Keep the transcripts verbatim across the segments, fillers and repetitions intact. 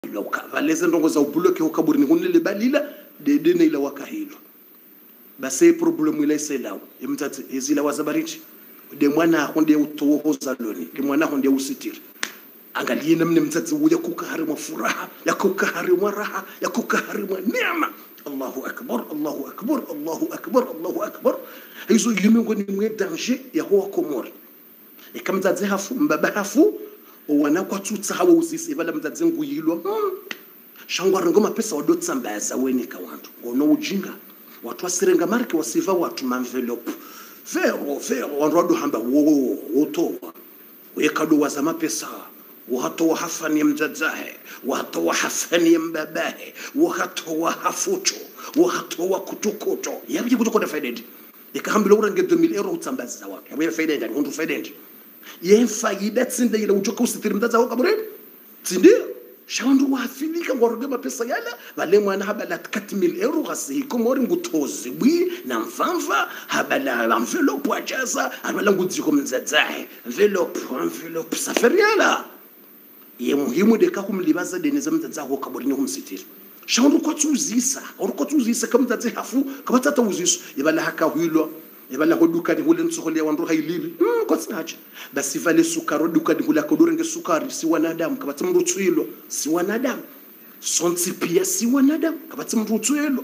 loka valeze ndongo za ubloke ukaburini hunile balila dedene ila wakahilo base problemu ila iselawo imtati ezila wazabariti de mwana honde utohoza loni ke mwana honde usitiri angalie namne mtati uya kukahari mwa furaha ya kukahari mwa raha ya kukahari mwa neema. Allahu akbar, Allahu akbar, Allahu akbar, Allahu akbar. Hizo yumengo ni mwe danger ya huwa komori e kamtati hafu mbaba hafu wana kwa tutsa hawa uzisi bala mtati nguyilwa hmm. Shangwa ngoma pesa wadotsambaza weni ka wantu ngono ujinga watu wasirenga marke wasiva watu manvelope vero vero wanrado hamba wo wotowa wekado wazama pesa wato wahafani mjajahe wato wahafani mbabahe wato wahafucho wato wakutukoto yabi kutukoda faidedi ikahambilo urange deux mille euros utsambaza wapi yabi faidedi ngundu faidedi yen faida tsinde ile ujoka usitiri mtaza wakabure tsinde shawandu wafilika ngorogema pesa yala vale mwana habala quatre mille euros gasi komori ngutozi bwi na mfamva habala envelope ajaza habala ngudiko mzazahe envelope envelope safariala ye muhimu de ka kumlibaza deneza mzaza ho kaborini kumsitiri shawandu kwa tuzisa orko tuzisa kamzaze hafu kabatata uziso yabala haka hwilo yabala hoduka ni hule ntsohole ya wandu hailili mm kwa tsinaje basi vale sukaro duka ni hula kodore nge sukari si wanadamu kabati mrutswilo si wanadamu sonsi pia si wanadamu kabati mrutswilo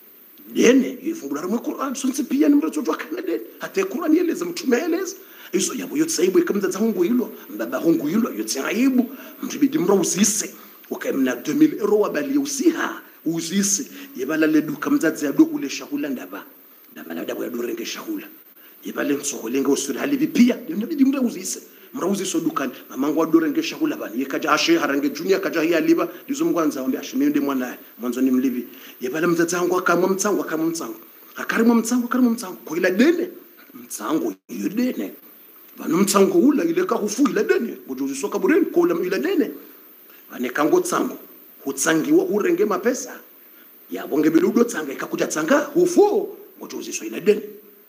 dene yifungula mu Qur'an sonsi pia ni mrutswa kana dene hata Qur'an yeleza mtume eleza izo yabo yotsaibu ikamza zangu yilo mbaba hungu yilo yotsaibu mtibidi mrawusise ukamna deux mille euros wabali usiha uzise yebala le duka mzazi ya dokule shahula ndaba ndaba ndaba ya dorenge shahula yebale ntsoholenga usuri halibi pia ndibidi mrawusise mrawusise dukani mamangu wa dorenge shahula bani yekaja ashe harange junior kaja hiya liba ndizo mkwanza wambe ashimende mwana mwanzo ni mlibi yebala mzazi wangu akamwa mtsango akamwa mtsango akarimwa mtsango akarimwa mtsango kwa ila dene mtsango yudene banu mtsango ula ile ka hufu ila dene ngojo soka bureni ko ula ila dene ane kango tsango hutsangiwa urenge mapesa yabo ngebeludo tsanga ikakuja tsanga hufu ngojo uziswa ila dene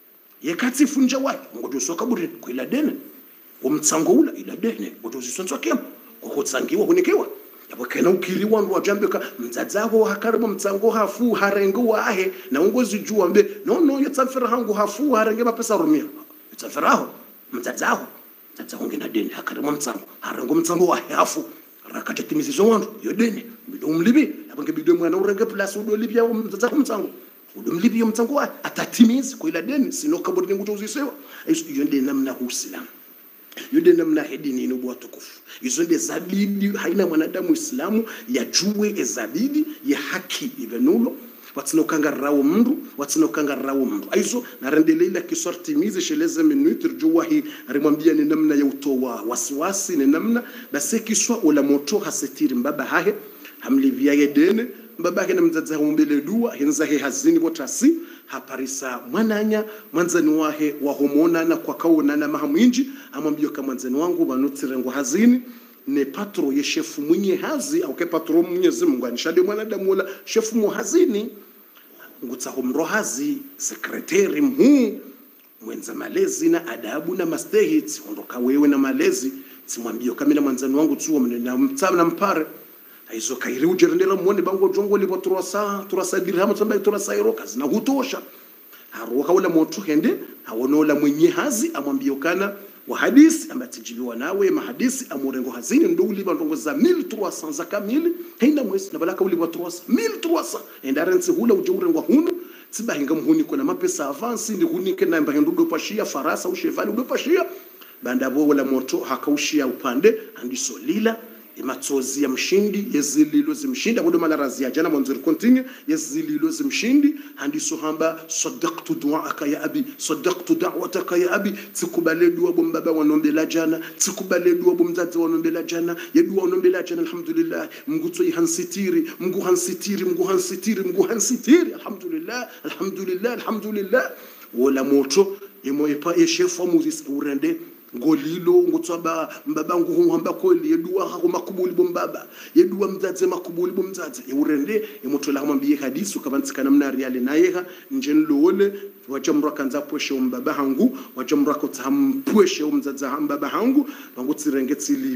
yekati funja wapi ngojo soka bureni ko ila dene umtsango ula ila dene ngojo uziswa ntswakem ko hutsangiwa hunikewa yabo kana ukiri wandu wajambeka mdzadzaho hakarimo mtsango hafu harenge wahe na ungozi juwa mbe no no yetsafira hangu hafu harenge mapesa rumia yetsafiraho mdzadzaho mdzadzaho ngena deni hakarimo mtsango harenge mtsango wahe hafu rakate timizizo wandu yodeni bido umlibi yabo ngebido mwana urenge plus udo libya mdzadzaho mtsango udo mlibi mtsango wahe atatimizi ko ila deni sino kabodi nguto uzisewa iso yonde namna huislam yode namna hedini ino bwa tukufu izo nde zabidi haina mwanadamu islamu ya juwe ezabidi ya haki ivenulo watsino kanga rawo mndu watsino kanga rawo mndu aizo narendelela kisorti mize sheleze minute juwa hi arimwambia ni namna ya utowa wasiwasi ni namna basi kiswa ola moto hasetiri mbaba hahe hamlivia yedene mbaba hena mzaza umbele dua henza he hazini botasi haparisa mwananya mwanzani wahe wa homona na kwa kaona na mahamwinji amwambio kama mwanzani wangu banutirengo hazini ne patro ye shefu mwenye hazi au ke patro Mwenyezi Mungu anishade mwanadamu wala shefu muhazini ngutsa humro hazi sekretari mhu mwenza malezi na adabu na mastehit ondoka wewe na malezi simwambio kamila mwanzani wangu tuwa mnena mtama na mpare aizo kairi ujerendela mwone bango jongo lipo turasa turasa dirhamu tsamba turasa iroka zina hutosha haruka wala moto hende hawonola mwenye hazi amwambio kana wa hadisi amatijibiwa nawe mahadisi amurengo hazini ndo uliba ndongo za mille trois cents za kamili henda mwezi na balaka uliba mille trois cents enda rensi hula ujengo hunu tsiba hinga muhuni kuna mapesa avance ndi hunike na mba ndudo pashia farasa au chevali udo pashia banda bo wala moto hakaushia upande andiso lila imatsozi ya mshindi yezililo zimshindi abodo malarazi ya jana mwanzo continue yezililo zimshindi handiso hamba saddaqtu du'aka ya abi saddaqtu da'wataka ya abi tikubale dua bombaba wanombela jana tikubale dua bomzazi wanombela jana yedua wanombela jana alhamdulillah mngutso ihansitiri mngu hansitiri mngu hansitiri mngu hansitiri alhamdulillah alhamdulillah alhamdulillah wala moto yemoyepa yeshefu muzis urende ngolilo ngotsaba mbaba nguhamba kweli yedua ha makubuli bombaba yedua mzaze makubuli bomzaze eurende emotola hambiye hadisi ukabantikana mnari yale nayeha njenlole wajamra kanza poshe mbaba hangu wajamra ko tampweshe umzaza mbaba hangu bangutsirengetsilivi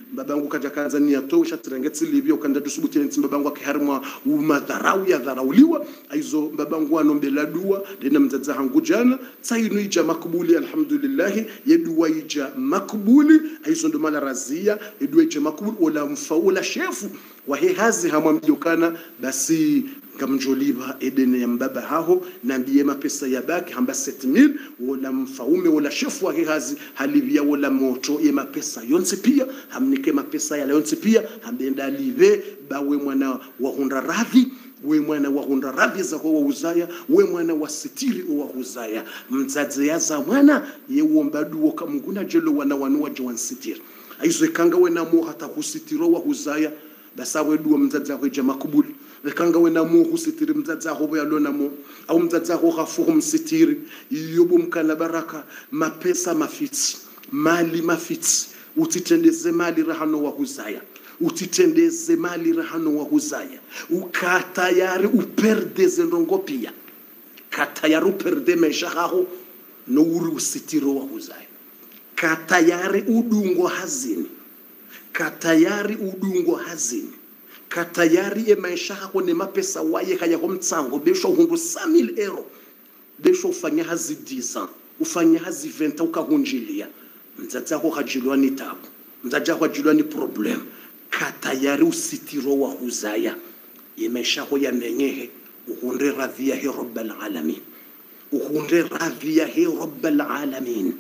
babangu kaja Tanzania to shatirengeti libyo kanda dusubuti nti babangu akiharmwa umadharau ya dharauliwa aizo babangu anombela dua dena mzaza hangu jana tsainu ija makbuli alhamdulillah yedua ija makbuli aizo ndo mala razia yedua ija makbuli wala mfaula shefu wa he hazi hamwamjokana basi ngamjoliba edene ya mbaba haho na mbiye mapesa ya baki hamba sept mille wala mfaume wala shefu wa hazi halivia wala moto ye mapesa yonse pia hamnike mapesa ya yonse pia hambenda live bawe mwana wa hunda radhi we mwana wa hunda radhi za kwa uzaya we mwana wa sitiri wa uzaya mzaze ya za mwana ye uombadu wa kamunguna jelo wana wanua jwan sitiri aizo kanga we na mo hata kusitiro wa uzaya basa we duwa mzaze ya jama kubuli kanga we na mo kusitiri mzaze ho ya lona mo au mzaze ho gafu msitiri yobo mkana baraka mapesa mafiti mali mafiti utitendeze mali rahano wa huzaya utitendeze mali rahano wa huzaya ukatayari uperdeze ndongo pia katayari uperde maisha haho no uri usitiro wa huzaya katayari udungo hazini katayari udungo hazini katayari e maisha haho ne mapesa waye kaya homtsango besho hungu cent mille euro besho ufanya hazi dix ans ufanya hazi vingt ans ukahunjilia mzaza ho hajilwa ni tabu mzaza ho hajilwa ni problem katayari usitiro wa huzaya yemesha ho yamenyehe uhunde radhiya hi rabbal alamin uhunde radhiya hi rabbal alamin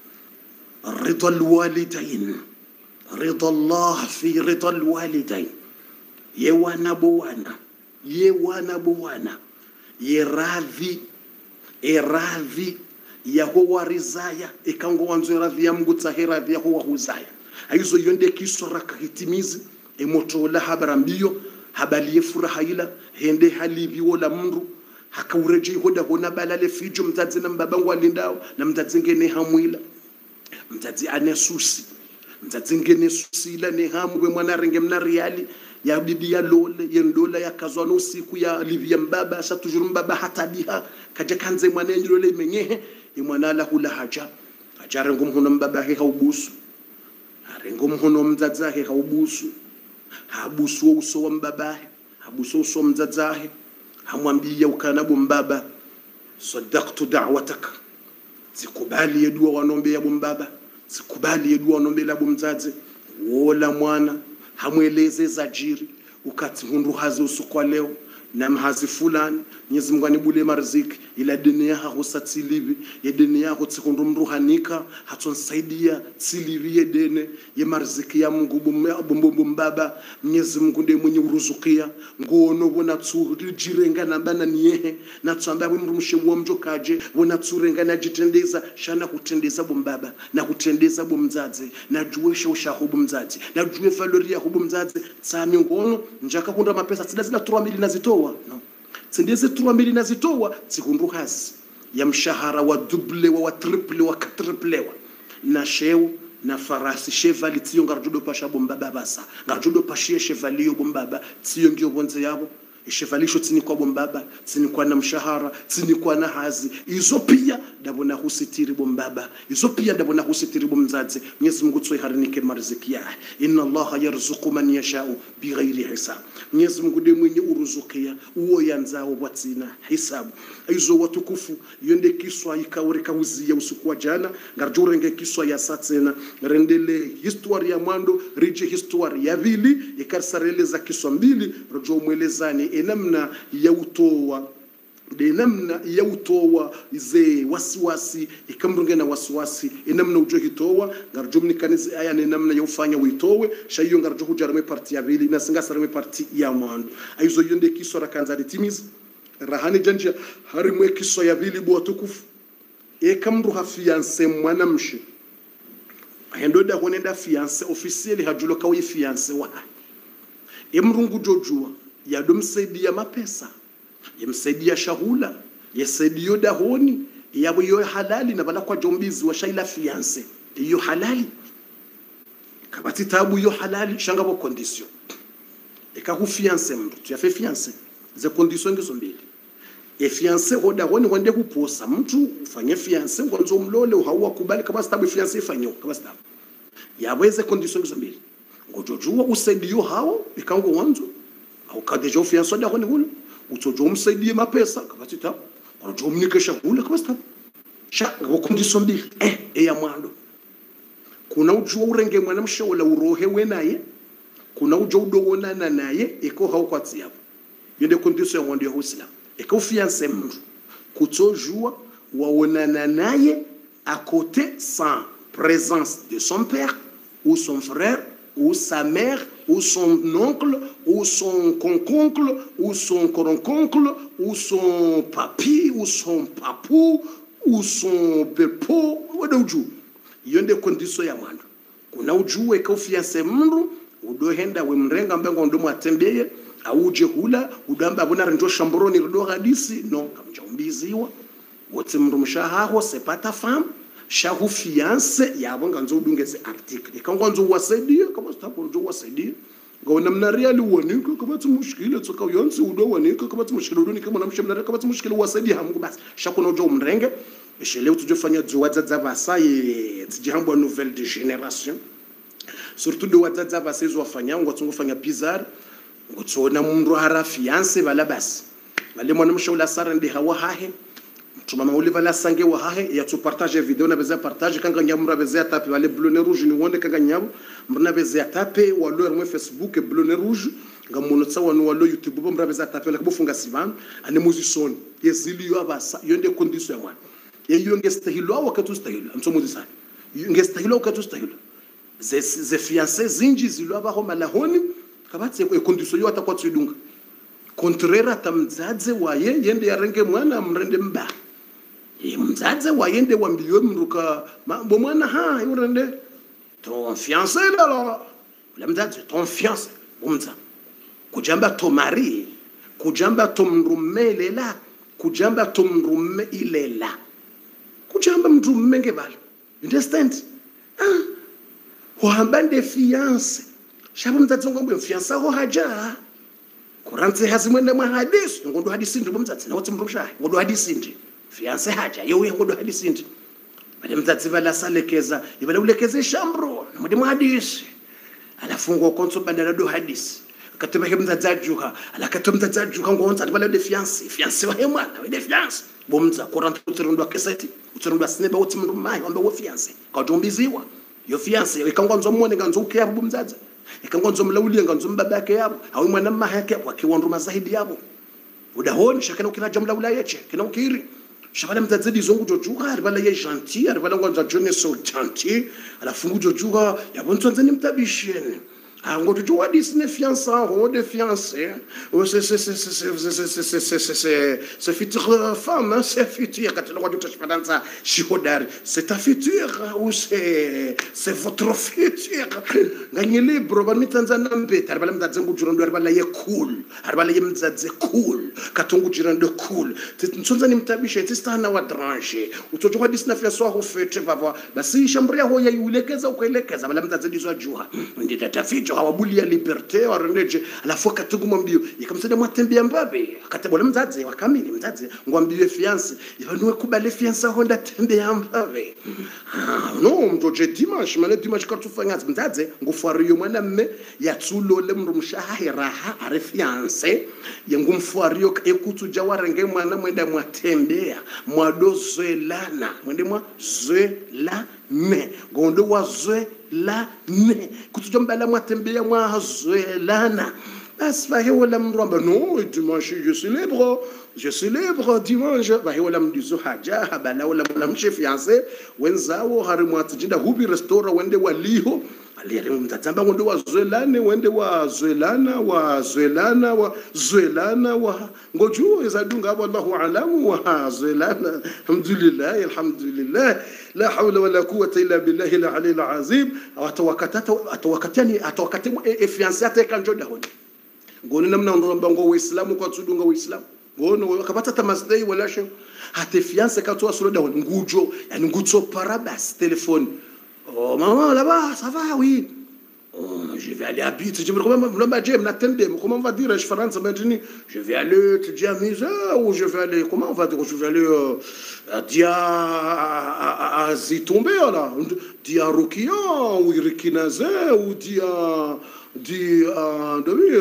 rida alwalidain rida Allah fi rida alwalidain ye wana bwana ye wana bwana ye radhi e radhi ya ho warizaya ikango wanzo radhi ya Mungu tahira radhi ya ho huzaya aizo yonde kisora kahitimizi emotola habarambio habaliye furaha ila hende halibi wala mndu hakaureje hoda hona balale fijo mtadzi na mbabangu alindao na mtadzi ngene hamwila mtadzi anesusi mtadzi ngene susila ne hamwe mwana renge mna reali ya bibi ya lole yendola ya kazwano siku ya livia mbaba sa tujuru mbaba hata biha kaje kanze mwana njole menyehe imwana la hula haja ajare ngumhono mbaba he haubusu arengo mhono mzazahe haubusu habusu uso wa mbabahe habusu uso mzazahe hamwambia ukanabo mbaba sadaqtu da'watak sikubali yedua wanombe ya mbaba sikubali yedua wanombe la mzaze wala mwana hamweleze zajiri ukati hundu hazi usukwa leo na mhazi fulani Mwenyezi Mungu anibule marziki ila dini ya husatilivi ya dini ya hutsikundu mruhanika hatonsaidia tsilivi ya dene ya marziki ya Mungu bumbu mbaba Mwenyezi Mungu ndiye mwenye uruzukia ngono wona tsujirenga na bana niyehe na tsamba mrumshe wa mjokaje wona tsurenga na jitendeza shana kutendeza bumbaba na kutendeza bumzaze na juwesha ushahu bumzaze na juwe valori ya bumzaze tsami ngono njaka kunda mapesa tsidazila trois mille nazitoa no sindeze trois mille nazitoa sikundu hasi ya mshahara wa double wa triple wa quadruple na sheu na farasi chevali tiyo ngarjudo pasha bombaba basa ngarjudo pashie chevali yo bombaba tiyo ngio bonze yabo chevalisho tini kwa bombaba tini kwa na mshahara tini kwa na hazi izo pia ndabona husitiri bombaba izo pia ndabona husitiri bomzaze Mwenyezi Mungu tsoi harinike marziki yake inna Allah yarzuqu man yasha'u bighairi hisab Mwenyezi Mungu ndiye mwenye uruzukia uo yanzao watina hisabu izo watukufu yonde kiswa ikaureka uzia usiku wa jana ngarjurenge kiswa ya satsena rendele histoire ya mwando rije histoire ya vili ikarsareleza kiswa mbili rojo mwelezani enamna ya utowa de namna ya utowa ize wasiwasi ikamrunge na wasiwasi enamna ujo hitowa ngarjumni kanizi aya ne namna ya ufanya uitowe shayo ngarjo hujarame parti ya vili na singa sarame parti ya mwando aizo yonde kiswa kanza litimiz rahani janja harimwe kiswa ya vili bwa tukufu e kamru ha fiance mwanamshi hendoda honenda fiance officiel hajulo kawi fiance wa emrungu jojua ya domsaidia mapesa yamsaidia shahula yasaidia dahoni yabo yo halali na bala kwa jombizi wa shaila fiance iyo halali kabati tabu yo halali shanga bo condition ekahu fiance mtu tu yafe fiance za condition ngizo mbili e fiance hoda honi wende kuposa mtu ufanye fiance ngonzo mlole hauwa kubali kama sababu fiance ifanyo kama sababu yaweze condition ngizo mbili ngojojua usaidio hao ikango wanzo au kadeja ufianso da hone hule utojo msaidie mapesa kabati ta ngojo mnikesha hule kabati ta sha ngokundi mbili eh eya mwando kuna ujua urenge mwana mshaola urohe we naye kuna ujua udowonana naye eko hao kwatsi yapo yende condition ya mwando ya Uislamu eko fiancé mtu kutojua waonana naye à côté sans présence de son père ou son frère ou sa mère ou son oncle ou son conconcle ou son coronconcle ou son papi ou son papou ou son bepo wada uju yonde condition ya mwana kuna ujue ka ufianse mru udohenda we mrenga mbengo ndo mwatembeye au uje hula udamba abona rinjo shamboroni rido hadisi no kamjombiziwa wote mru mshahaho c'est pas ta femme shahu fiance yabo nganzo udungeze article ikangonzo wasaidia kama sitapo wasaidia ngona mnaria liwonika kama tumushikile tsoka yonsi udo wanika kama tumushikile udo nikama namshemna kama tumushikile wasaidia hamu basi shakuna ujo mrenge eshele utujofanya dziwadza dzavasa ye tijambo nouvelle de génération surtout de wadza dzavasa izofanya ngotsungofanya bizarre ngotsona mundu hara fiance bala basi bale mwana mshaula sara ndi hawa hahe tuma mauli vala sange wa hahe ya tu partage video na beza partage kanga nyamura beza tape wale bleu rouge ni wonde kanga nyabu mrna beza tape walo mo Facebook bleu rouge ngamuno tsa wanu walo YouTube bo mra beza tape la kufunga sivan ane musician yezili yo abasa yonde condition mwana ye yonge stahilo wakati stahilo amsomo disana yonge stahilo wakati stahilo ze ze fiancé zinji zilo abaho malahoni kabatse ko condition yo atakwa tsudunga contraire tamdzadze waye yende yarenge mwana mrende mba mzadze wayende wambiyo mruka bo mwana ha yorende ton fiancé alors la mzadze ton fiancé bomza kujamba to mari kujamba to mrumele la kujamba to mrume ilela kujamba mrume ngebala understand ah wahambande fiancé shabu mzadze ngombe fiancé ho haja kuranze hazimwende mwa hadisi ngondo hadisi ndi bomzadze na wote mrusha ngondo hadisi ndi fiancé haja yewe ngodo hadisi ndi bale mzadzi bala salekeza ibale ulekeze shambro namudi muhadisi alafungo konso bandara do hadisi akatema ke mzadzi ajuka alakatema mzadzi ajuka ngonza bale de fiancé fiancé wa mwana we de fiancé bomza kuranta utirundwa keseti utirundwa sineba uti mndu mai wambe wo fiancé kajombiziwa yo fiancé ikangonzo mwone nganzo ukya bomzadzi ikangonzo mlawuli nganzo mbaba yake yabo hawe mwana maha yake wakiwanduma zaidi yabo udahoni shakana ukina jamla ulayeche kina ukiri shabala mtazidi zongu jojuga aribala ye gentil aribala ngwanza jone so gentil ala fungu jojuga yabonzo nzeni mtabishene ngo jojuga disne fiança ro de fiancé c'est c'est c'est c'est c'est c'est c'est future femme c'est future quand on doit tashpadanza shihodari c'est ta future ou c'est c'est votre future nganyele bro ba mitanzana mbeta aribala mtazidi ngujurando aribala ye cool aribala ye mtazidi cool katongu jirando cool tsonzani mtabishe tsistana wa tranche utojoka disna fiaso ho fete baba basi shambria ho yayulekeza ukaelekeza bala mtazidi zwa juha ndita tafijo hawabuli ya liberté wareneje alafu katuguma mbio ikamsaidia mwatembea mbabe akatabona mzadze wakamili mzadze ngwambie fiancé ivanwe kubale fiancé ho ndatembea mbabe no mtoje dimanche mane dimanche katufanya mzadze ngufariyo mwana mme yatsulole mndu mshahiraha are fiancé yengumfariyo ekutu jawarenge mwana mwenda mwatembea mwadozwelana mwende mwa zwela ne gondo wa zwela ne kutujombala mwatembea mwa zwelana bas va wala mramba no dimanche je suis libre je suis libre dimanche va wala mdizo haja bala wala mlamche fiancé wenzao hari mwatijinda hubi restaurant wende waliho aliyari mtatamba ngondo wa zwelane wende wa zwelana wa zwelana wa zwelana wa ngoju izadunga wallahu alamu wa zwelana alhamdulillah alhamdulillah la hawla wala quwwata illa billahi al-ali al-azim atawakatata atawakatani atawakatemu fiancé atekanjoda honi ngoni namna ndomba ngo uislamu kwa tudunga uislamu ngono akapata tamasdei wala shay hate fiancé katwa soloda honi ngujo yani ngutso parabas telefone oh maman là-bas ça va oui Oh, je vais aller habiter. Je me dis, comment on va dire, France, je vais aller te dire ou je vais aller, comment on va dire, je vais aller euh, à Dia, à, à, à Zitomber, là, Dia Rokian, ou Irikinazé, ou Dia. Dit à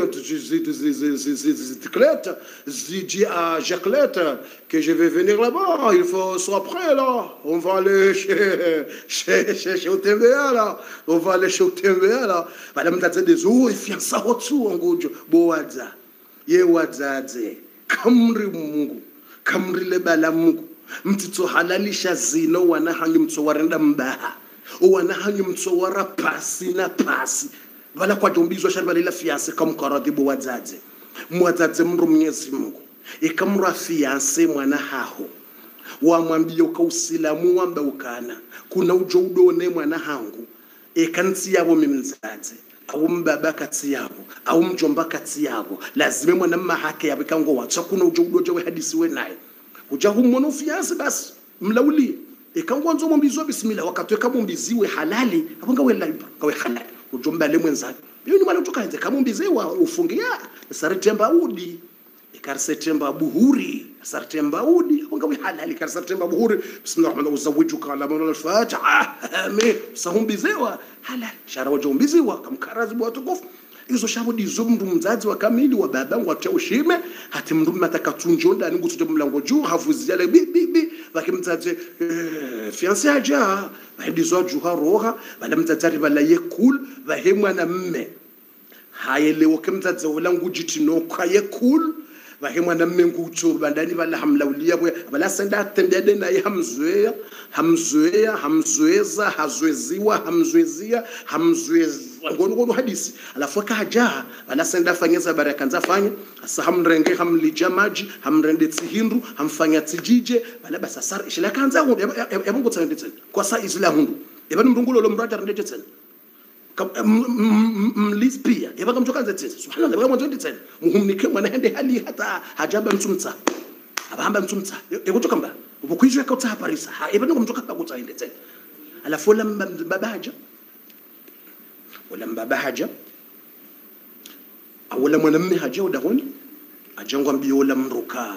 Jacquelette que je vais venir là-bas, il faut soit prêt là, on va aller chez chez chez chez Otembea là, on va aller chez Otembea là, madame t'a dit des oh il fait ça au-dessous en gros, boaza, ye wazaze, kamri mungu, kamri lebala mungu, mtito halalisha zino wana hangi mtsowarenda mbaha, wana hangi mtsowara pasi na pasi. Vala kwa jombizwa shamba lila fiance kama karadi bo wadzadze mwadzadze mru Mwenyezi Mungu ikamra fiance mwana haho wamwambia ukausilamu wamba ukana kuna ujo udone mwana hangu ekansi yabo mimzadze au mbaba kati yabo au mjomba kati yabo lazima mwana mahake yabikango watsa kuna ujo udoje we hadisi we naye uja humona fiance basi mlauli ikango nzo mwambizwa bismillah wakatweka mwambiziwe halali abanga we laiba kawe halali ujomba le mwenzake hiyo ni maana tukaanza kama mbizewa ufungia sartemba udi ikarsetemba buhuri sartemba udi wangawi halali karsetemba buhuri bismillah rahman uzawijuka ala mawla al-fatiha amen sahumbizewa halali shara wajombizewa kamkarazi bwa tukufu izo shabo dizo mndu mzazi wa kamili wa babangu atia ushime hati mndu matakatunjonda ni ngutu mlango juu havuzia le bi bi bi bakimtsaze fiancé aja bahidizo juha roha bala mtsatsari bala yekul bahemwa na mme hayelewo kemtsaze ulangu jitino kwa yekul bahemwa na mme ngutu bandani bala hamlaulia bala senda tendede na hamzoea hamzoea hamzoeza hazweziwa hamzwezia hamzweza ngono ngono hadisi alafu kaja bala senda fanyeza baraka nza fanya asa hamrenge hamlija maji hamrende tsihindu hamfanya tsijije bala basa sar ishila kanza ngo yabungu tsende tsende kwa sa islamu yabani mrungulo lo mrata rende tsende mlispia yabaka mtokanza tsende subhanallah yabaka mtokanza tsende muhumnike mwana hende hali hata hajaba mtsumtsa abahamba mtsumtsa yekutoka mba ubukwizwe ka utsa parisa yabani mtoka ka kutsa hende tsende alafu la babaja wala mbaba haja awala mwanamme haja udahoni ajangwa mbio la mruka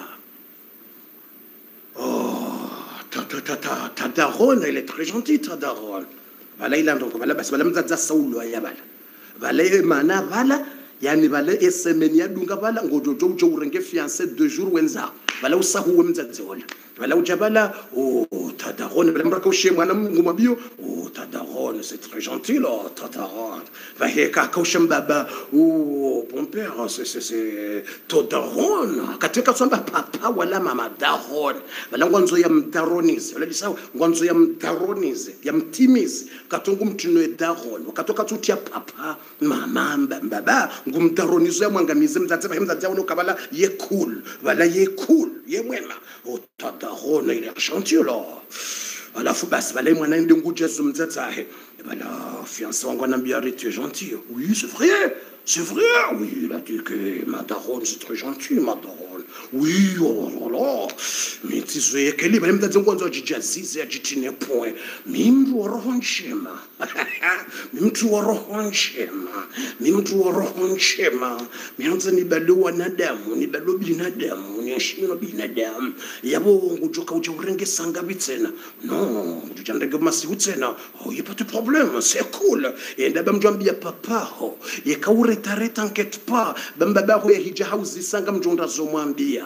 oh ta ta ta ta ta daron elle est très gentille ta daron bala ila ndo bala bas bala mzaza saulo ya bala bala mana bala yani bala esemeni ya dunga bala ngojojo ujo urenge fiancé deux jours wenza bala usahu wemzaza wala bala ujabala oh ta daron bala mraka ushe mwana nguma bio oh ta daron c'est très gentil oh ta daron va heka kaushem baba oh bon père c'est c'est c'est to daron katika tsamba papa wala mama daron bala ngwanzo ya mdaronize wala disawo ngwanzo ya mdaronize ya mtimizi katungu mtino daron wakatoka tutia papa mama baba ngumdaronize ya mwangamize mzatse bahimza uno kabala ye cool wala ye cool ye mwema oh ta daron il est gentil là alafu basi bale mwana ende nguja zumzatsahe bala fiancé wangu anambia tu es gentil oui c'est vrai c'est vrai oui il a dit que ma daronne c'est très gentil ma daronne oui oh là là mais tu sais que les bale mtadze ngwanzo jijazize ajitine point mimru rohonchema mimru rohonchema mimru rohonchema mianza ni bale wanadamu ni bale binadamu ni ashino binadamu yabo ngujoka uja urenge sanga bitsena non uja ndege masi utsena oh y a pas de problème c'est cool et ndaba mjambia papa ho yekaure tare t'inquiète pas bambaba ho hija hauzi sanga mjonda zomwambia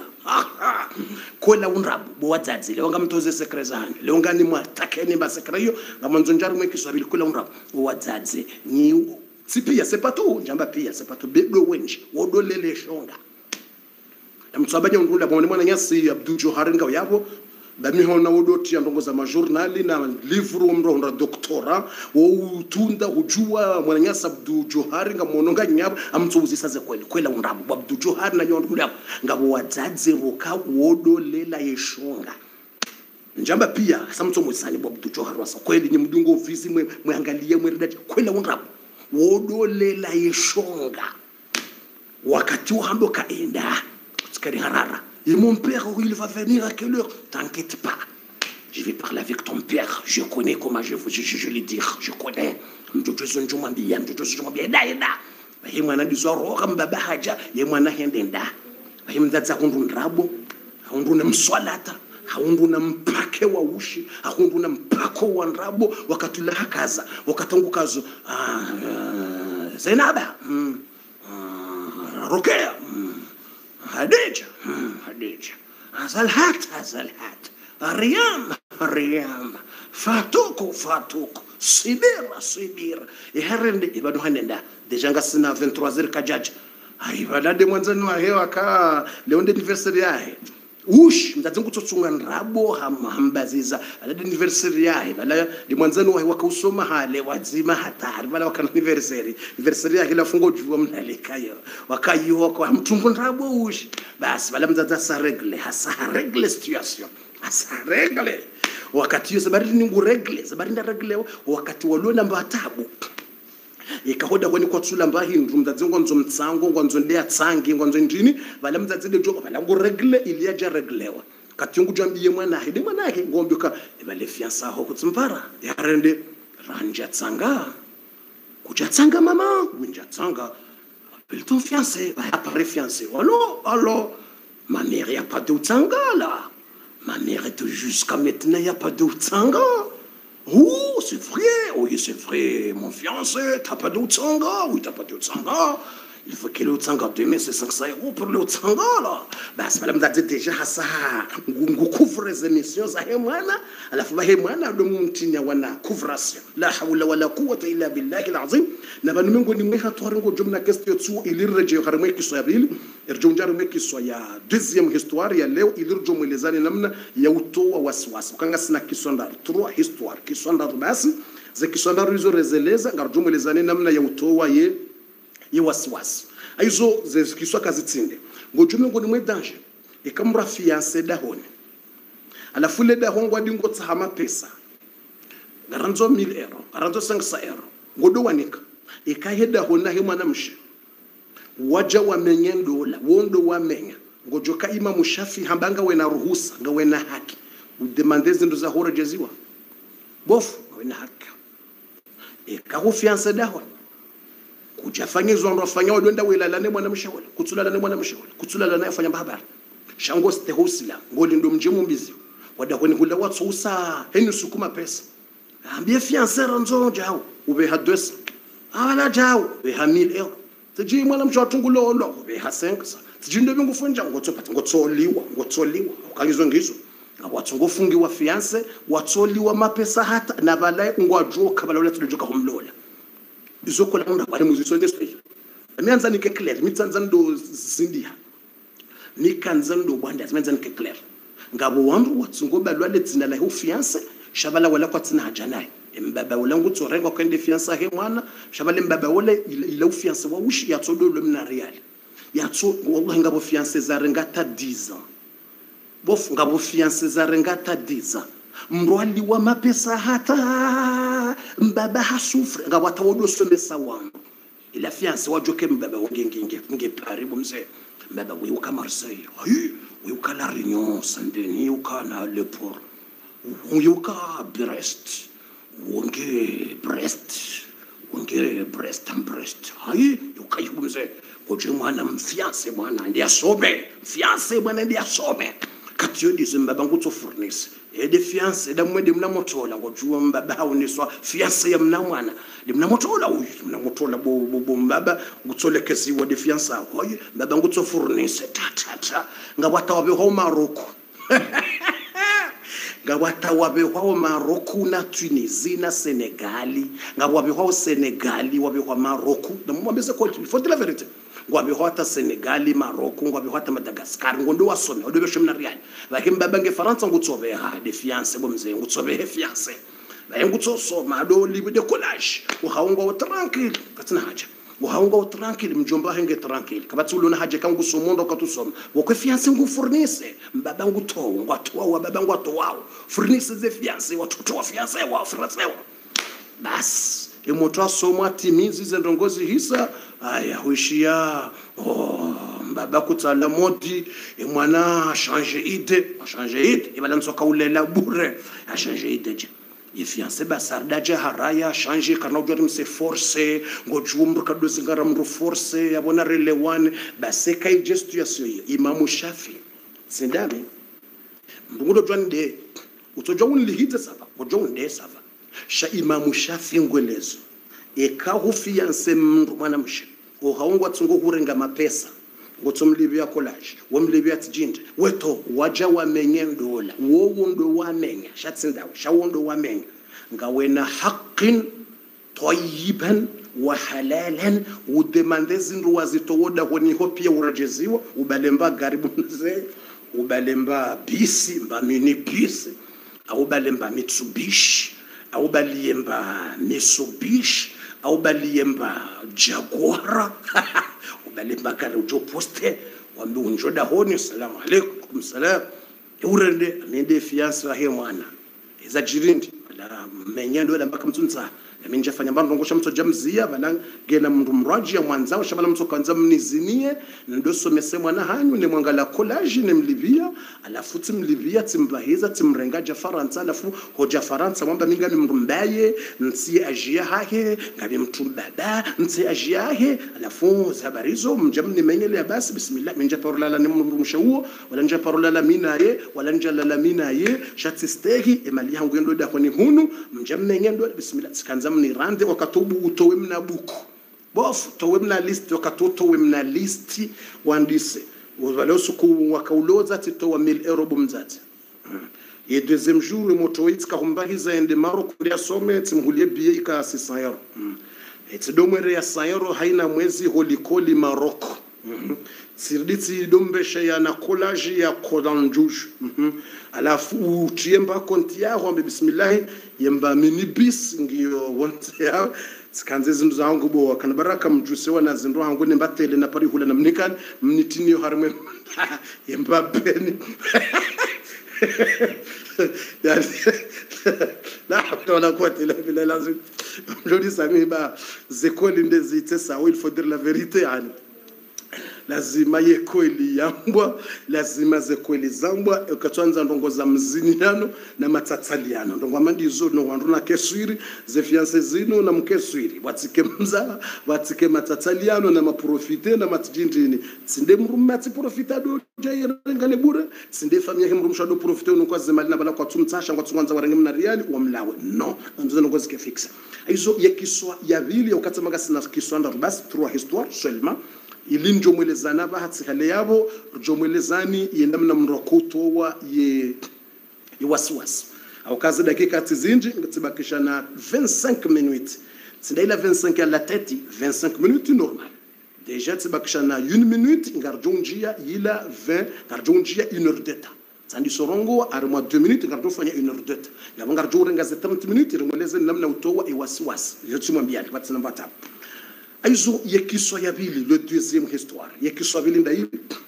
kola unrabu bwadzadzi le ngamtoze sekrezani le ngani mwatakeni ba sekreyo ngamanzo njari mwekiswabili kola unrabu bwadzadzi ni sipia c'est pas tout njamba pia c'est pas tout beblo wenji wodolele shonga mtsabanya undula bona mwana nyasi Abdul Johari nga yabo bami hona wodoti andongoza ma journal na livre umro hona doctora wo utunda ujua mwana nyasi Abdul Johari nga mononga nyabo amtsuzisa ze kweli kwela undabu Abdul Johari na nyondula ngabo wadzadze roka wodolela yeshonga njamba pia samtsomwisani Abdul Johari wasa kweli ni mdungo ofisi mwe mwangalie mwe rida kwela undabu wodolela yeshonga wakati uhambo kaenda Harara. Et mon père, il va venir à quelle heure? T'inquiète pas. je vais parler avec ton père, je connais comment je je je, je le dire, je connais. Mtoto zonjo mwambia, mtoto zonjo mwambia da da. Bahe mwana ndizoro kambaba haja, ye mwana hende nda. Bahe mdzatsa kundu ndrabo, kundu na mswalata. Haundu na mpake wa ushi, haundu na mpako wa ndrabo, wakatula hakaza, wakatangu kazo, ah, uh, Zainaba, mm, uh, Rukea, mm, Hadija, mm, Hadija, Azalhat, Azalhat, Riyam, Riyam, Fatuku, Fatuku, Sibira, Sibira, iherende, ibadu hanenda, dejanga sina vingt-trois heures kajaja, ibada de mwanzani wa hewa ka, leonde anniversary yahe, ush mtazungu tsotsunga nrabo hambaziza ala anniversary yahe bala di mwanzani wa wakausoma hale wazima hatari bala wakana anniversary anniversary yake la fungo jua mnaleka yo wakayo kwa mtungu nrabo ush basi bala mzaza sa regle hasa regle situation hasa regle wakati yo sabari ni nguregle sabari nda regle wakati walona mbatabu ikahoda kwani kwatsula mbahi ndumdadze ngonzo mtsango ngonzo ndeya tsangi ngonzo ndini bala mdzadze de joko bala ngo regle iliya ja reglewa katyungu jambiye mwana hide mwana yake ngombyuka bale fiança ho kutsimpara yarende ranja tsanga kuja tsanga mama winja tsanga appelle ton fiancé va apparaître fiancé allo allo ma mère y a pas de tsanga là ma mère est jusqu'à maintenant y a pas de tsanga. Oh, c'est vrai, oui, c'est vrai, mon fiancé, t'as pas de tsanga, oui, t'as pas de tsanga. Il faut que le tsanga demain, c'est cinq cents euros pour le tsanga, là. Bah, c'est madame d'être déjà à ça, on couvre les émissions, ça est moi, là. À la fois, moi, là, le monde, il y a une couvration. La hawla wa la quwwata illa billahi al-azim. N'a nous ngoni mwe hatwara ngo jomna question tsu ilir reje harmwe ki soyabil erjo njarmwe ki soya deuxième histoire ya leo ilir jomo lezani namna ya utoa waswasi kanga sina kisondar trois histoire kisondar basi za kisondar hizo rezeleza ngarjomo lezani namna ya utoa ye ye waswasi aizo ze kiswa kazitsinde ngo jomwe ngoni mwe danger ikamra fiancé dahone alafu le dahongo adingo tsahama pesa garanzo mille euros garanzo cinq cents euros ngodo wanika ikaheda hona he mwana mshe waja wamenye ndola wondo wamenya ngojoka ima mushafi hambanga wena ruhusa nga wena haki udemandeze ndo za hora jeziwa bofu wena haki ikahu fiança daho kujafanya zondo afanya wadonda welalane mwana mshe wala kutsulalane mwana mshe wala kutsulalane afanya habari shango ste hosila ngoli ndo mjemu mbizi wada kweni kula watsusa heni sukuma pesa ambie fiancé ranzo jao ube hadwesa ala jao be ha mille euros tiji mwana mshatungu lolo be ha cinq cents tiji ndo bingufunja ngotsopa ngotsoliwa ngotsoliwa ukalizwe ngizo ngawatsungofungiwa fiancé watsoliwa mapesa hata na bala ngwajoka bala tulejoka homlola izokola unda bale muziso ndespe amianza nike clear mitsanza ndo zindia nikanza ndo bwanda amianza nike clear ngabo wandu watsungoba lwale dzina la fiancé shabala wala kwatsina hajanaye mbaba wala ngutsorenga kwende fiança he mwana shabale mbaba wala ila fiancé wa ushi yatsodo lo mna real yatso wallahi ngabo fiancé zarenga ta dix ans bof ngabo fiancé zarenga ta dix ans mrwali wa mapesa hata mbaba hasufre ngabo atawodo somesa wangu ila fiancé wajoke mbaba wengenge ngepari bomse mbaba we uka Marseille ayi we uka la Réunion Saint-Denis uka na Le Port uka Brest wonge Brest wonge Brest and Brest hai ukayibumze koje mwana mfiancé mwana ndiye asome fiancé mwana ndiye asome katyo dizimba bangutso fournisse et de fiancé da mwede mna motola ngojua mbaba hauniswa fiancé ya mna mwana de mna motola uyu mna motola bo bo mbaba ngutsolekesi wa de fiancé hai mbaba ngutso fournisse ta ta ta ngabata wabe ho Maroko ngawata wabe ho Maroko na Tunisie na Senegali ngawabe ho Senegali wabe ho Maroko na mwambeze ko il faut la vérité ngwabe ho ta Senegali Maroko ngwabe ho ta Madagascar ngondo wasome odobe shomna real bakhe mbaba nge France ngutsobe ha de fiancé bomze ngutsobe he fiancé ba ngutso so mado libe de collage o haunga o tranquille katsina haja o haunga o tranquille mjomba henge tranquille kabatsulo na haja kangu somondo katusoma wokwe fiancé ngu fournisse mbaba nguto ngwatwa wa baba ngwato wao fournisse ze fiancé watoto wa fiancé wa français bas emoto asoma timizi zendongozi hisa aya huishia oh baba kutala modi et mwana a changé idée a changé idée et balanso kaulela bure a changé idée ye fiancé basarda je haraya a changé kana ujori mse force ngojumru kadozi ngara mru force yabona relewane base kai gestu ya sio Imamu Shafi sindame mbugo jwani de utojwa unlihita sava ngojwa unde sava sha Imamu Shafi ngwelezo eka hufiancé mndu mwana mshe o haungwa tsungo kurenga mapesa ngotsomlibya collage womlibya tjinje weto waja wamenye ndola wowo ndo wamenya shatsindawo shawondo wamenya ngawena haqqin tayyiban wa halalan udemande zindu wazitowoda honi hopia urajeziwa ubalemba garibu nze ubalemba bisi mba mini bisi au balemba Mitsubishi au balemba Mitsubishi au balemba Jaguar ubalemba kare ujo poste wambi unjoda honi salamu alaikum salam urende nende fiancé wa he mwana eza jirindi la menyendo la mpaka mtunza mimi njafanya mbando ngosha mtu jamzia bana gena mndu mraji ya mwanzao shabana mtu kanza mnizinie ndo somese mwana hanyu ne mwangala collage ne mlibia alafu timlibia timbahiza timrenga jafaransa alafu hoja faransa mwamba minga ni mndu mbaye nsi ajia hahe ngabe mtu baba nsi ajia hahe alafu zabarizo mjamni menyele basi bismillah minja parolala ni mndu mshauo wala nja parolala minaye wala nja lala minaye shatistegi emali yangu yendo da koni hunu mjamne ngendo bismillah kanza mni rande wakatubu utowe mna buku bof towe mna list wakatotowe mna listi wandise wale usuku wakauloza titowa mille euro bumzati et deuxième jour le motoit ka humbahiza ende Maroc ya some timhulie billet ka six cents euro et domwere ya cent euro haina mwezi holikoli Maroc sirditi dombesha ya na collage ya kodanjuj alafu utiemba konti yao bismillah yemba minibis ngiyo wonte ya sikanze zindu zangu bo kana baraka mjusewa na zindu hangu ne mbatele na pari hula na mnikan mnitinio harmwe yemba beni yani la hawla wala quwwata illa billah lazim jodi sami ba zekoli ndezite sawa il faut dire la vérité yani lazima ye kweli yambwa lazima ze kweli zambwa ukatwanza ndongo za mziniano na matataliano ndongo amandizo no wanduna keswiri ze fiancé zino na mkeswiri watike mza watike matataliano na maprofite na matjindini sinde mrumma ti profita do jayirangale bure sinde famia he mrumsha do profite no kwa zemali na bala kwa tumtasha kwa tungwanza warange mna reali wa mlawe no nzo ngo zike fixa hizo yakiswa ya vili ukatama gasina kiswa ndo basi trois histoire seulement ili njomwelezana bahatsi hale yabo njomwelezani yendamna mrokoto wa ye yewaswas au kazi dakika tizinji ngatibakisha na vingt-cinq minutes tindaila vingt-cinq à la tête vingt-cinq minutes normal déjà tibakisha na une minute ngarjonjia ila vingt ngarjonjia une heure de temps tandi sorongo armwa deux minutes ngarjofanya une heure de temps yabo ngarjorenga za trente minutes remoleze namna utowa yewaswas yotumwambia batsina mbata aizo yekiswa ya bili le deuxième histoire yekiswa bili ndai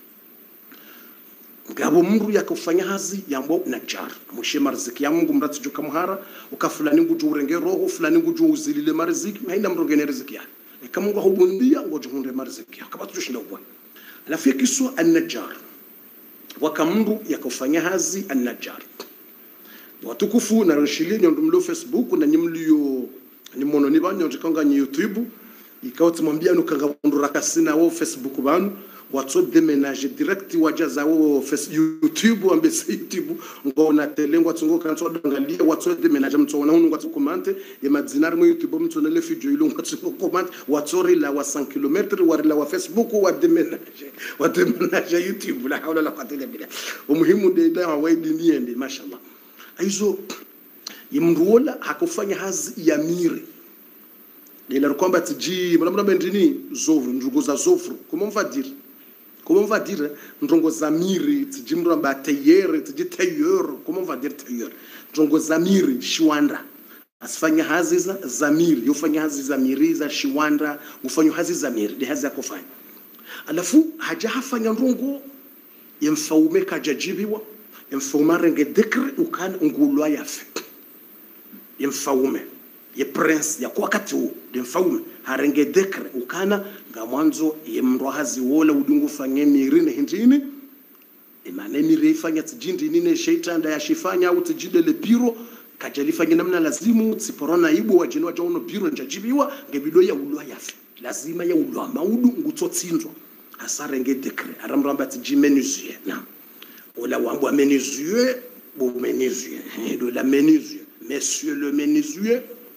ngabo mndu yakufanya hazi yambo najar mushe marziki ya Mungu mrati joka muhara ukafulani nguju urenge roho fulani nguju uzilile marziki haina mrongene riziki ya kama Mungu hubundia ngoju hunde marziki kama tushinda kwa alafu yekiswa an-najjar wakamndu yakufanya hazi an-najjar watukufu na rashili nyondo mlo Facebook na nyimliyo ni mono ni banyo jikanga ni YouTube ikawati mwambia nukanga ndura kasina wo Facebook banu watso déménager direct wajaza wo YouTube ambese YouTube ngona telengwa tsungo kanso dangalia watso déménager mtsona hunu ngwatso comment ya madzinar mo YouTube mtsona le video ilo ngwatso comment watso rila wa cinq kilomètres warila wa Facebook wa déménager wa déménager YouTube la hawla la quwwata illa billah umuhimu de da waidi niende mashallah aizo imnduola hakufanya hazi ya miri ila kwamba tiji mnamna bendini zovu ndungo za zofru comment on va dire comment on va dire ndungo za miri tiji mramba tayere tiji tayer comment on va dire tayer ndungo za miri shiwanda asifanya hazi za zamiri yofanya hazi za miri za shiwanda ufanya hazi za miri de hazi akofanya alafu haja hafanya ndungo yemfaume kajajibiwa yemfauma renge dekre ukana ngulwa yafe yemfaume ye prince ya kwa wakati huo de mfaume harenge dekre ukana nga mwanzo ye mndo hazi wola udungu fanye mirine hindini imane mire ifanya tijindi nine sheitanda ya shifanya au tijinde le piro kajalifanya namna lazimu tsiporona ibu wajeni wajono piro njajibiwa ngebido ya ulwa yafi lazima ya ulwa maudu ngutotsinzwa hasarenge dekre aramramba tijimenuzie na ola wambo amenuzie bo menuzie de la menuzie monsieur le menuisier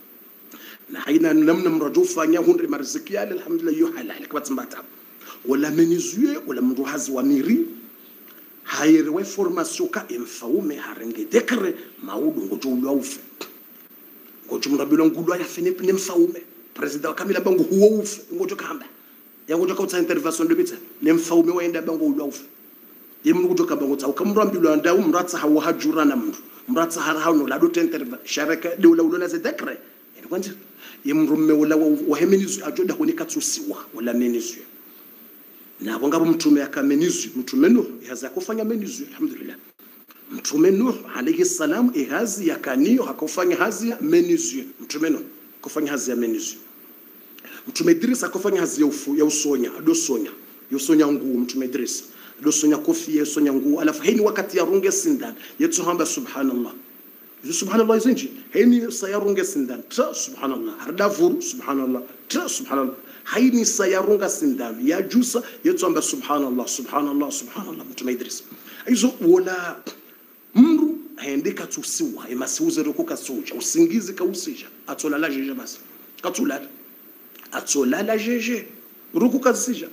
na haina namna mrado fanya hundre marziki yale alhamdulillah yo halal kwa tsambata wala menuisier wala mndo hazi wa miri hayre we formation ka emfaume harenge dekre maudu ngojo ulwa ufe ngojo mrabilo ngulwa ya finipe ne mfaume president Kamila bangu huo ufe ngojo kamba ya ngojo ka utsa intervention de bita ne mfaume waenda bangu ulwa ufe yemnu ngojo kamba ngotsa ukamrambilo nda umratsa hawa hajura na mndu mratsa harahano la do intervention sharaka de ulwa ulwa ze dekre kwanza yemrumme wala wahemenizu ajoda kunika tsusiwa wala menizu na bonga mtume akamenizu mtume no yaza kufanya menizu alhamdulillah mtume no alayhi salam ihazi yakaniyo hakufanya hazi ya menizu mtume no kufanya hazi ya menizu mtume Idris akufanya hazi ya ufu ya usonya ado sonya yosonya nguu mtume Idris ado sonya kofi ya sonya nguu alafu hini wakati ya runge sindan yetu hamba subhanallah subhanallah zinji heni sayarunga sindan tra subhanallah hardavur subhanallah tra subhanallah haini sayarunga sindan ya jusa yetsamba subhanallah subhanallah subhanallah mtume Idris hizo wala mru haendeka tusiwa emasiuze rokuka soja usingizi kausija atolala jeje basi katulala atolala jeje rokuka sija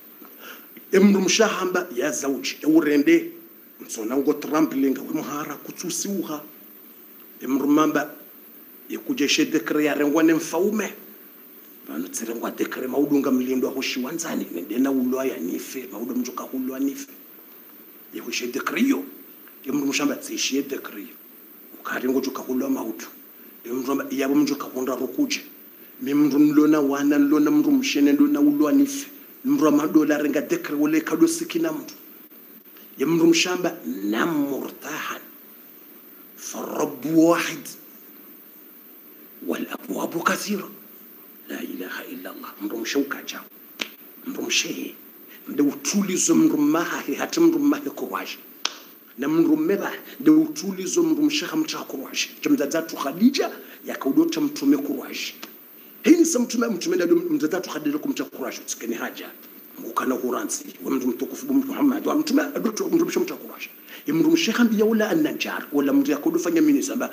emru mshahamba ya zauji urende msona ngo trampling wemhara kutsusiwa emrumamba yekujeshe dekre ya rengwane mfaume bano tsirengwa dekre maudunga mlindo ahoshiwanzani ndena ulwa ya nife maudo mjoka ulwa nife yekushe dekre yo emrumushamba tsishe dekre yo ukarengo joka ulwa maudo emrumba yabo mjoka honda rokuje mimru nlona wana nlona mrumshene ndona ulwa nife mruma dola renga dekre wole kado sikina mtu yemrumshamba namurtahan فالرب واحد والأبواب كثيرة لا إله إلا الله مروم شوكا جاو مروم شيء دو تولي زمروم ماها هات مروم ماها كواج نمروم مبا دو تولي زمروم شيخ متى كواج جمدادات خديجة يا كودو تمتومي كواج هين سمتومي متومي دو مدادات خديجة كم تكواج تسكني حاجة وكانوا هورانسي ومدوم توقف بمحمد ومتومي أدوتو مروم شو متى كواج يمرم شيخا بيا ولا النجار ولا مديا كودو فنيا ميني سامبا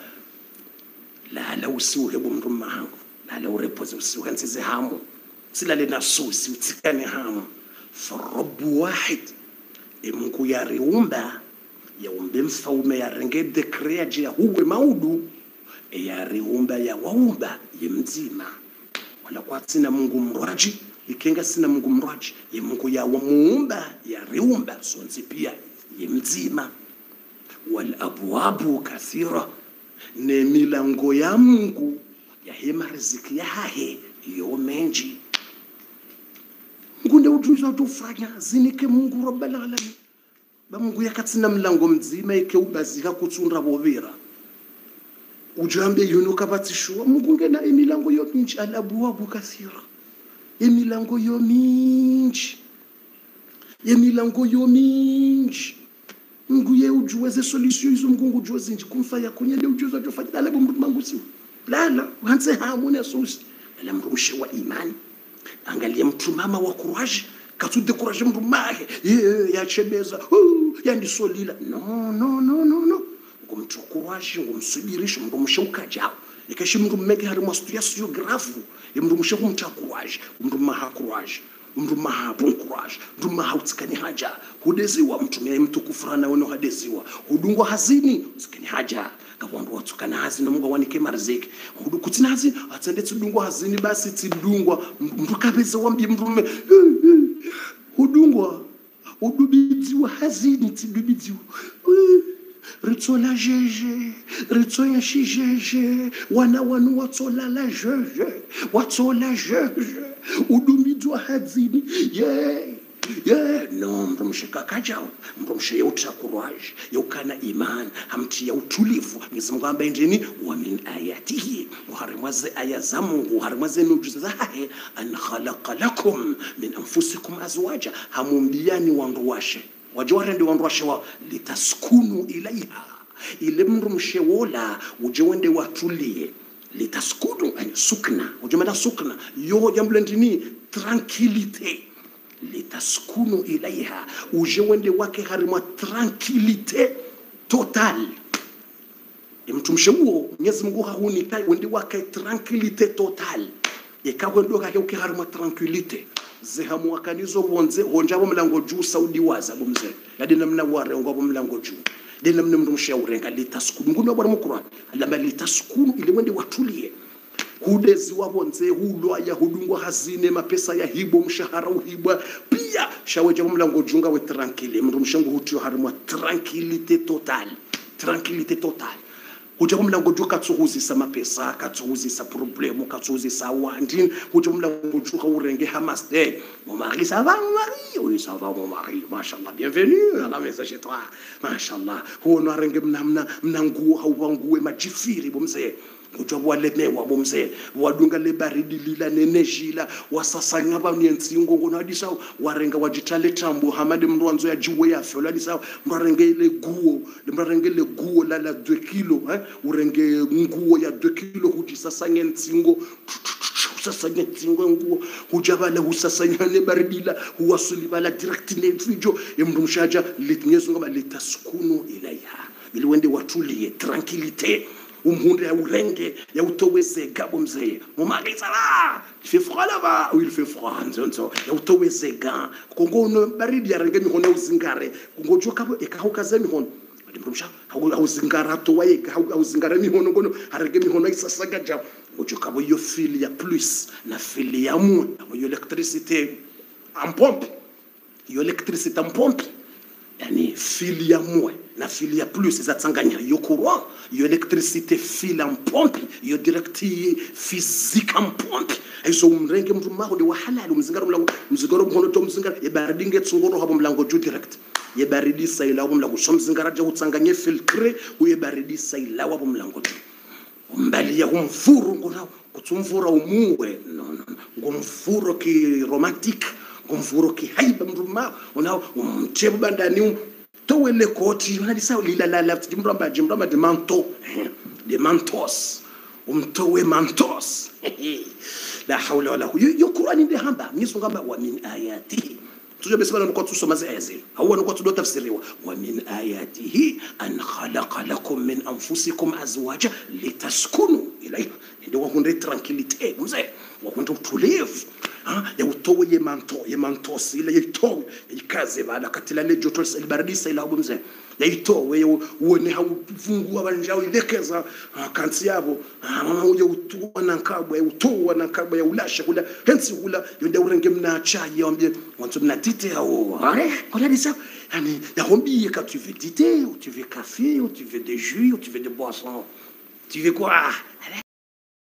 لا لو سوه بمرم ماهو لا لو ريبوز سوه كان سيزي هامو سلا لنا سوس وتكاني هامو فالرب واحد يمكو يا ريومبا يوم بمفاومه يا رنجي دكريا جيا هو ماودو يا ريومبا يا waumba yemzima wala kwa sina Mungu mraji ikenga sina Mungu mraji ye Mungu ya muumba ya riumba sonzi pia yemzima wal abwabu kathira ne milango ya Mungu ya hema riziki yahe yo menji ngunde ujuza tufanya zinike Mungu rabbal alamin ba Mungu yakatsina mlango mzima ike ubazika kutsunda bobira ujambe yuno kabatishwa Mungu ngena emilango yo minji al abwabu kathira emilango yo minji emilango yo minji nguye ujuweze solution izo mgungu ujuweze nje kumfanya kunyele ujuweze ujofanya labo mntu mangusi lala uhanse hamune sosi la mrushe wa imani angalia mtu mama wa courage katude courage mtu mahe ya chemeza ya ndisolila no no no no no ngumtu courage ngumsubirisha mntu mshuka jao ikashi mntu mmeke hari masituation grave mntu mshuka mtu courage mntu maha courage mntu maha bon courage mntu maha utsikani haja hudeziwa mtu mye mtu kufurana wano hadeziwa hudungwa hazini utsikani haja kabwandu watukana hazini Mungu wanike marziki hudu kutina hazini atende tudungwa hazini basi tidungwa mtu kabeza wambi mtu mme hudungwa hudubidiwa hazini tidubidiwa ritsola jeje ritsoya shijeje wana wanu watsola la jeje watsola jeje udumidwa hazini ye ye no mrumshe kakajao mrumshe ya utakuraj ya ukana iman hamti ya utulivu Mwenyezi Mungu ambaye ndini wa min ayatihi uharimwaze aya za Mungu uharimwaze nujuza zahe an khalaqa lakum min anfusikum azwaja hamumbiani wanduwashe wajaware ndi wanduwashe wa litaskunu ilaiha ile mrumshe wola uje wende watulie litaskunu yani sukna uje mala sukna yo jambo ndini tranquillité litaskunu ilaiha uje wende wake harimwa tranquillité totale mtumshe huo Mwenyezi Mungu hauni kai wende wake tranquillité totale ikawa ndo kake ukiharimwa tranquillité zehamu wakanizo bonze honjabo mlango juu Saudi waza bomze yadi namna ware ngabo mlango juu dena mne mtumshe urenga litaskunu nguno bwana mukura alama litaskunu ile wende watulie hudezi wabonze hulwa ya hudungwa hazine mapesa ya hibo mshahara uhibwa pia shaweje mlango junga we tranquille mndu mshangu hutio harimwa tranquillité totale tranquillité totale uja mlango juka tsuhuzisa mapesa katsuhuzisa problème katsuhuzisa wandin uja mlango juka urenge Hamas eh mon mari ça va mon mari oui ça va mon mari machallah bienvenue à la maison chez toi machallah huo arenge mnamna mnanguo hauwanguwe majifiri bomze kujwa lemewa bomze wadunga le baridi lila nenejila wasasanya banyensingo ngono hadisa warenga wajitale tambo hamade mndwanzo ya jiwe ya fyo hadisa mrarenge ile guo mrarenge ile guo la la deux kilo hein urenge nguo ya deux kilo hujisasanya nsingo sasanya nsingo nguo hujabala husasanya le baridila huwasuli bala direct ne video emndumshaja litnyezo ngaba litaskunu ilaiha ili wende watulie tranquillité umhunde ya urenge ya utowezega bomzee mumagisa la il fait froid là-bas oui il fait froid nzo ya utowezega kongono baridi ya renge mihono uzingare kongojoka ekahukaze mihono ndimrumsha uzingara to waye uzingara mihono ngono arenge mihono isasaga ja ngojoka bo yo fil ya plus na fil ya moins yo électricité en pompe yo électricité en pompe yani fil ya moins na fil ya plus zatsanganya yo courant yo électricité fil en pompe yo direct physique en pompe aiso umrenge mtu mako de wahalali umzingaro mlango mzingaro mkono to mzingaro e baridi ngetsungoro habo mlango ju direct ye baridi saila habo mlango so mzingara ja utsanganye filtre uye baridi saila habo mlango ju umbali ya umfuru ngona kutsumfura umuwe no no ngomfuro ki romantique ngomfuro ki haiba mtu mako una umchebo bandani towele koti unadisa lila la la jimramba jimramba de manteau de mantos umtowe mantos la hawla wala yo Qur'ani de hamba nisungamba wa min ayatihi tuje besema nuko tusoma zeze hawa nuko tudo tafsiriwa wa min ayatihi an khalaqa lakum min anfusikum azwaja litaskunu ilayha ndio wakunde tranquillité mzee wakunde utulivu ya utowe ye manto ye mantos ile yitowe ikaze bana katila le joto baridi ila bomze ya itowe uone haufungu abanjao ilekeza kansi yabo mama uje utuwa na nkabwa ya utuwa na nkabwa ya ulasha kula hensi kula yonde urenge mna chai yambie wantu mna tite hao ale kola disa yani ya hombi ka tu veux tite ou tu veux café ou tu veux des jus ou tu veux des boissons tu veux quoi